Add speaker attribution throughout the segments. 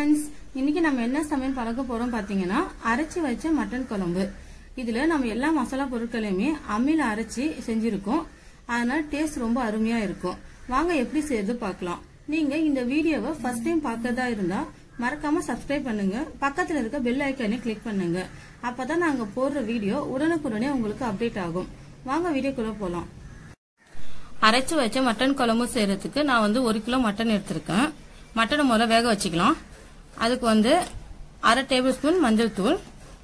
Speaker 1: Friends இன்னைக்கு நம்ம என்ன சமையல் பார்க்க போறோம் பாத்தீங்கன்னா அரைச்சு வச்ச மட்டன் குழம்பு. இதுல நம்ம எல்லா மசாலா பொருட்களையுமே அம்மில அரைச்சு செஞ்சிருக்கோம். அதனால டேஸ்ட் ரொம்ப அருமையா இருக்கும். வாங்க எப்படி செய்யறது பார்க்கலாம். நீங்க இந்த வீடியோவை ஃபர்ஸ்ட் டைம் பார்க்கறதா இருந்தா மறக்காம சப்ஸ்கிரைப் பண்ணுங்க. பக்கத்துல இருக்க பெல் ஐகானை கிளிக் பண்ணுங்க. அப்பதான் நாங்க போடுற வீடியோ உடனுக்குடனே உங்களுக்கு அப்டேட் ஆகும். வாங்க வீடியோக்குள்ள போலாம். அரைச்சு வச்ச மட்டன் குழம்பு செய்யறதுக்கு நான் 1 கிலோ மட்டன் எடுத்திருக்கேன். மட்டனை முதல்ல வேக வச்சுக்கலாம். அதுக்கு 1/2 டேபிள் ஸ்பூன் மஞ்சள் தூள்,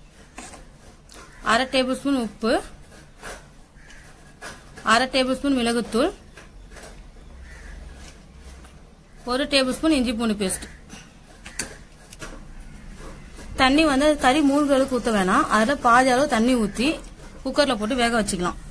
Speaker 1: 1/2 டேபிள் ஸ்பூன் உப்பு, 1/2 டேபிள் ஸ்பூன் மிளகுத்தூள், 1 டேபிள் ஸ்பூன் இஞ்சி பூண்டு பேஸ்ட். தண்ணி கறி மூழ்கிற அளவுக்கு ஊற்ற வேணாம். அதில் பாதி அளவு தண்ணி ஊற்றி குக்கர்ல போட்டு வேக வச்சுக்கலாம்.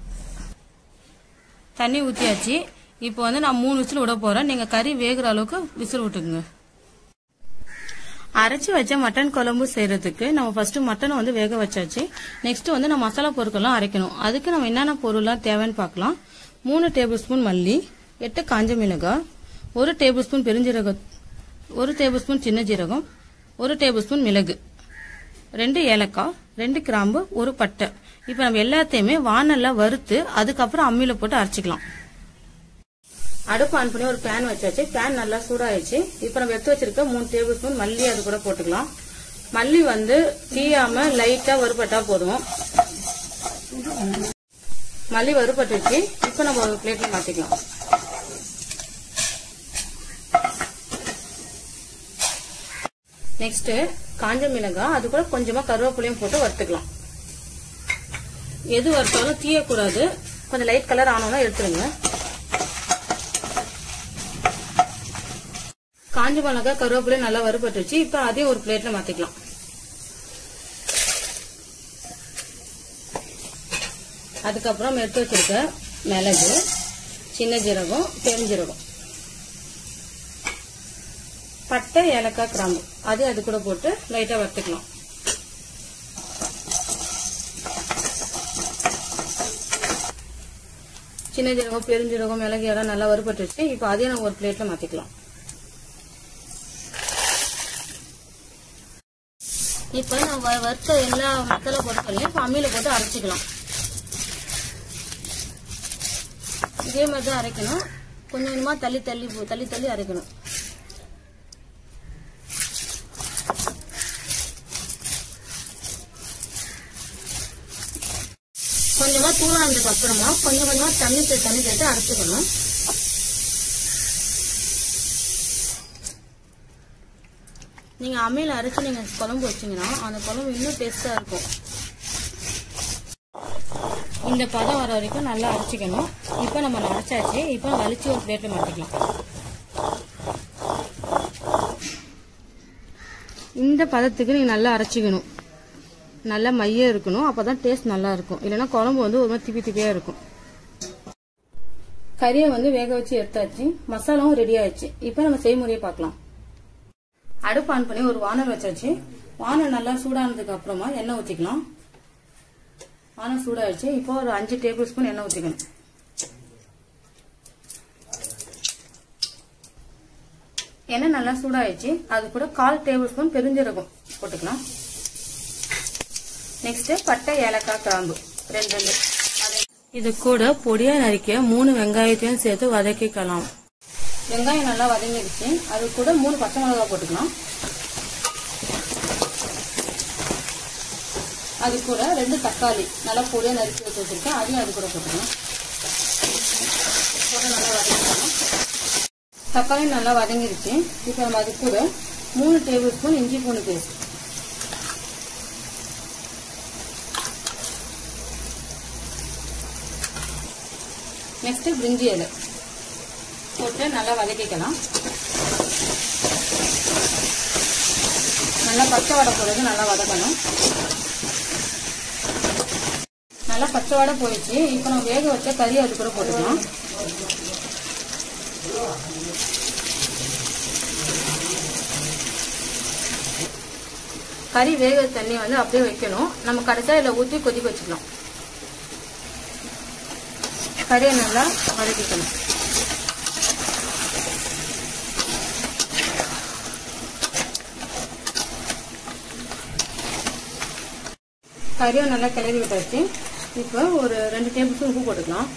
Speaker 1: தண்ணி ஊற்றியாச்சு. இப்போ நான் 3 விசில் விட போறேன். நீங்க கறி வேகிற அளவுக்கு விசில் விட்டுக்குங்க. அரைச்சு வச்ச மட்டன் குழம்பு செய்யறதுக்கு நம்ம ஃபர்ஸ்ட் மட்டனை வேக வச்சாச்சு. நெக்ஸ்ட் நம்ம மசாலா பொருட்கள்லாம் அரைக்கணும். அதுக்கு நம்ம என்னென்ன பொருள்லாம் தேவைன்னு பார்க்கலாம். 3 டேபிள் ஸ்பூன் மல்லி, 8 காஞ்ச மிளகாய், 1 டேபிள் ஸ்பூன் பெருஞ்சீரகம், 1 டேபிள் ஸ்பூன் சின்ன ஜீரகம், 1 டேபிள் ஸ்பூன் மிளகு, 2 ஏலக்காய், 2 கிராம்பு, 1 பட்டை. இப்ப நம்ம எல்லாத்தையுமே வாணல்ல வறுத்து அதுக்கப்புறம் அம்மியில போட்டு அரைச்சிக்கலாம். அடுப்பு ஆன் பண்ணி ஒரு பேன் வச்சாச்சு. பேன் நல்லா சூடாயிடுச்சு. இப்ப நம்ம எடுத்து வச்சிருக்க 3 டேபிள் ஸ்பூன் மல்லி அது கூட போட்டுக்கலாம். மல்லி தீயாம லைட்டா வறுபட்டா போதும். மல்லி வறுபட்டுச்சு. இப்ப நம்ம ஒரு பிளேட்ல மாத்திக்கலாம். நெக்ஸ்ட் காஞ்ச மிளகாய் அது கூட கொஞ்சமா கருவேப்பிலையும் போட்டு வறுத்துக்கலாம். எது வறுத்தாலும் தீயக்கூடாது. கொஞ்சம் லைட் கலர் ஆனோம்னா எடுத்துருங்க. காஞ்ச மிளகாய் கருவேப்பிலை நல்லா வறுபட்டுச்சு. இப்ப அதையும் ஒரு பிளேட்ல மாத்திக்கலாம். அதுக்கப்புறம் எடுத்து வச்சிருக்க மிளகு, சின்ன ஜீரகம், பெருஞ்சீரகம், பட்டை, ஏலக்காய், கிராம்பு அதையும் அது கூட போட்டு லைட்டா வறுத்துக்கலாம். சின்ன ஜீரகம், பெருஞ்சீரகம், மிளகு எல்லாம் நல்லா வறுபட்டுச்சு. இப்ப அதையும் நம்ம ஒரு பிளேட்ல மாத்திக்கலாம். இப்ப நம்ம வறுத்த எல்லா மசாலா பொருட்களையும் அம்மியில போட்டு அரைச்சிக்கலாம். இதே மாதிரி தான் அரைக்கணும். கொஞ்சம் கொஞ்சமா தள்ளி தள்ளி அரைக்கணும். கொஞ்சமா தூளானதுக்கு அப்புறமா கொஞ்சம் கொஞ்சமா தண்ணி சேர்த்து அரைச்சிக்கணும். நீங்க அம்மியில அரைச்சு நீங்க குழம்பு வச்சீங்கன்னா அந்த குழம்பு இன்னும் டேஸ்டா இருக்கும். இந்த பதம் வர வரைக்கும் நல்லா அரைச்சிக்கணும். இப்ப நம்ம அரைச்சாச்சு. இப்ப வலிச்சு ஒரு பிளேட்ல மாட்டிக்கலாம். இந்த பதத்துக்கு நீங்க நல்லா அரைச்சிக்கணும். நல்லா மைய இருக்கணும். அப்பதான் டேஸ்ட் நல்லா இருக்கும். இல்லைன்னா குழம்பு ஒரு மாதிரி திப்பி திப்பியா இருக்கும். கறியை வேக வச்சு எடுத்தாச்சு. மசாலாவும் ரெடி ஆயிடுச்சு. இப்ப நம்ம செய்முறையை பார்க்கலாம். அடுப்பு ஆன் பண்ணி ஒரு வானல் வச்சாச்சு. வானல் நல்லா சூடானதுக்கு அப்புறமா எண்ணெய் ஊத்திக்கலாம். வானல் சூடாயிடுச்சு. இப்போ ஒரு 5 டேபிள் ஸ்பூன் எண்ணெய் ஊத்திக்கணும். எண்ணெய் நல்லா சூடாயிடுச்சு. அது கூட 1/4 டேபிள் ஸ்பூன் பெருஞ்சீரகம் போட்டுக்கலாம். நெக்ஸ்ட் பட்டை, ஏலக்காய், கிராம்பு 2. இது கூட பொடியா நறுக்கிய 3 வெங்காயத்தையும் சேர்த்து வதக்கிக்கலாம். வெங்காயம் நல்லா வதங்கிடுச்சு. அது கூட 3 பச்சை மிளகாய் போட்டுக்கலாம். அது கூட 2 தக்காளி நல்லா பொடியா நறுக்கி வச்சிருக்கேன். அதையும் அது கூட போட்டுக்கலாம். நல்லா வதக்கிக்கலாம். தக்காளி நல்லா வதங்கிடுச்சு. இப்ப நம்ம அது கூட 3 டேபிள் ஸ்பூன் இஞ்சி பூண்டு பேஸ்ட், நெக்ஸ்ட் பிரிஞ்சி இலை போட்டு நல்லா வதக்கிக்கலாம். நல்லா பச்சை வடை போடுறது நல்லா வதக்கணும். நல்லா பச்சை வடை போயிடுச்சு. இப்ப நம்ம வேக வச்ச கறி அது கூட போட்டுக்கலாம். கறி வேக தண்ணி அப்படியே வைக்கணும். நம்ம கடைசியா இதுல ஊற்றி கொதிக்க வச்சுக்கலாம். கறியை நல்லா வதக்கிக்கணும். கறியை நல்லா கிளறி விட்டாச்சு. இப்போ ஒரு 2 டேபிள் ஸ்பூன் உப்பு போட்டுக்கலாம்.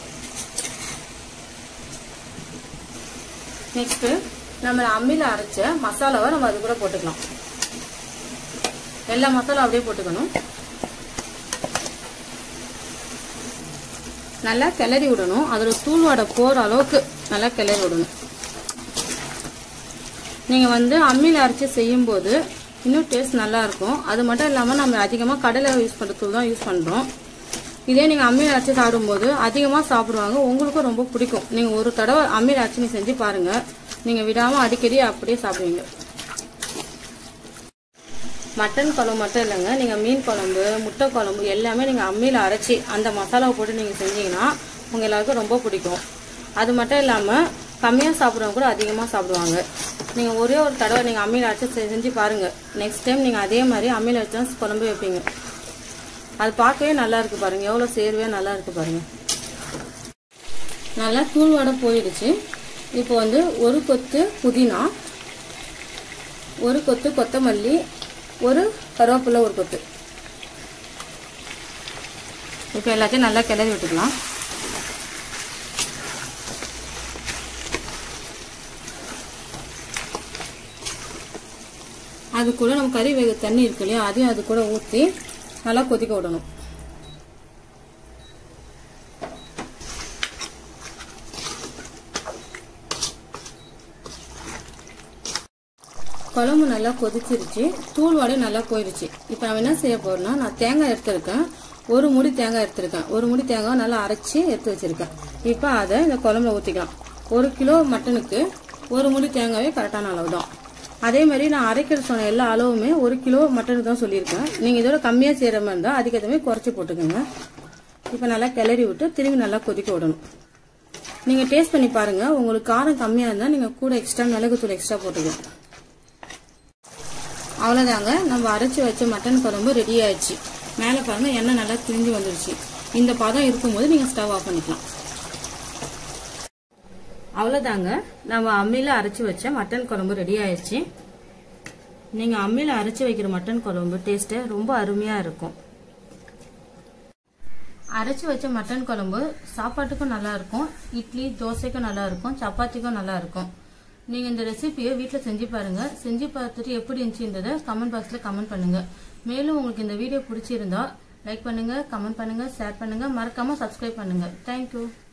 Speaker 1: நெக்ஸ்ட் நம்ம அம்மியில அரைச்ச மசாலாவை நம்ம அது கூட போட்டுக்கலாம். எல்லா மசாலா அப்படியே போட்டுக்கணும். நல்லா கிளறி விடணும். அதோட தூள்வாடை போற அளவுக்கு நல்லா கிளறி விடணும். நீங்க அம்மியில அரைச்சி செய்யும் போது இன்னும் டேஸ்ட் நல்லா இருக்கும். அது மட்டும் இல்லாம நம்ம அதிகமா கடலை யூஸ் பண்ற தூள் தான் யூஸ் பண்றோம். இதே நீங்க அம்மியில அரைச்சி சாப்பிடும்போது அதிகமா சாப்பிடுவாங்க, உங்களுக்கும் ரொம்ப பிடிக்கும். நீங்க ஒரு தடவை அம்மியில அரைச்சி நீங்க செஞ்சு பாருங்க, நீங்க விடாம அடிக்கடி அப்படியே சாப்பிடுவீங்க. மட்டன் குழம்பு மட்டும் இல்லைங்க, நீங்க மீன் குழம்பு, முட்டை குழம்பு எல்லாமே நீங்க அம்மியில அரைச்சி அந்த மசாலாவை போட்டு நீங்க செஞ்சீங்கன்னா உங்க எல்லாருக்கும் ரொம்ப பிடிக்கும். அது மட்டும் இல்லாம கம்மியா சாப்பிடுறவங்க கூட அதிகமா சாப்பிடுவாங்க. நீங்க ஒரே ஒரு தடவை நீங்க அம்மியில அரைச்சி செஞ்சு பாருங்க. நெக்ஸ்ட் டைம் நீங்க அதே மாதிரி அம்மியில வச்சு குழம்பு வைப்பீங்க. அது பார்க்கவே நல்லா இருக்கு பாருங்க, எவ்வளவு சேர்வே நல்லா இருக்கு பாருங்க. நல்லா தூள்வாடை போயிடுச்சு. இப்போ ஒரு கொத்து புதினா, ஒரு கொத்து கொத்தமல்லி, ஒரு கருவேப்பிலை, ஒரு கொத்து. இப்போ எல்லாத்தையும் நல்லா கிளறி விட்டுக்கலாம். அது கூட நம்ம கறி வேக தண்ணி இருக்கு இல்லையா, அதையும் அது கூட ஊற்றி நல்லா கொதிக்க விடணும். குழம்பு நல்லா கொதிச்சிருச்சு, தூள்வாடை நல்லா போயிடுச்சு. இப்போ நம்ம என்ன செய்ய போறோம்னா, நான் தேங்காய் எடுத்திருக்கேன், ஒரு முடி தேங்காய் எடுத்திருக்கேன். ஒரு முடி தேங்காய் நல்லா அரைச்சி எடுத்து வச்சிருக்கேன். இப்போ அதை இந்த குழம்புல ஊற்றிக்கலாம். 1 கிலோ மட்டனுக்கு ஒரு முடி தேங்காயே கரெக்டான அளவு தான். அதே மாதிரி நான் அரைக்கிற சொன்ன எல்லா அளவுமே 1 கிலோ மட்டனுக்கு தான் சொல்லியிருக்கேன். நீங்கள் இதோட கம்மியாக செய்கிற மாதிரி இருந்தால் அதுக்கேற்ற மாதிரி குறைச்சி போட்டுக்கோங்க. இப்போ நல்லா கிளறி விட்டு திரும்பி நல்லா கொதிக்க விடணும். நீங்கள் டேஸ்ட் பண்ணி பாருங்க, உங்களுக்கு காரம் கம்மியாக இருந்தால் நீங்கள் கூட எக்ஸ்ட்ரா மிளகுத்தூள் எக்ஸ்ட்ரா போட்டுக்கலாம். அவ்வளோதாங்க, நம்ம அரைச்சி வச்ச மட்டன் குழம்பு ரெடி ஆயிடுச்சு. மேலே பாருங்க எண்ணெய் நல்லா திரிஞ்சு வந்துருச்சு. இந்த பதம் இருக்கும்போது நீங்கள் ஸ்டவ் ஆஃப் பண்ணிக்கலாம். அவ்வளோதாங்க, நம்ம அம்மியில அரைச்சி வச்ச மட்டன் குழம்பு ரெடி ஆயிடுச்சு. நீங்க அம்மியில அரைச்சி வைக்கிற மட்டன் குழம்பு டேஸ்ட் ரொம்ப அருமையா இருக்கும். அரைச்சி வச்ச மட்டன் குழம்பு சாப்பாட்டுக்கும் நல்லா இருக்கும், இட்லி தோசைக்கும் நல்லா இருக்கும், சப்பாத்திக்கும் நல்லா இருக்கும். நீங்க இந்த ரெசிபியை வீட்டில் செஞ்சு பாருங்க. செஞ்சு பார்த்துட்டு எப்படி இருந்துச்சுன்றதை கமெண்ட் பாக்ஸ்ல கமெண்ட் பண்ணுங்க. மேலும் உங்களுக்கு இந்த வீடியோ பிடிச்சிருந்தா லைக் பண்ணுங்க, கமெண்ட் பண்ணுங்க, ஷேர் பண்ணுங்க, மறக்காம சப்ஸ்கிரைப் பண்ணுங்க. தேங்க்யூ.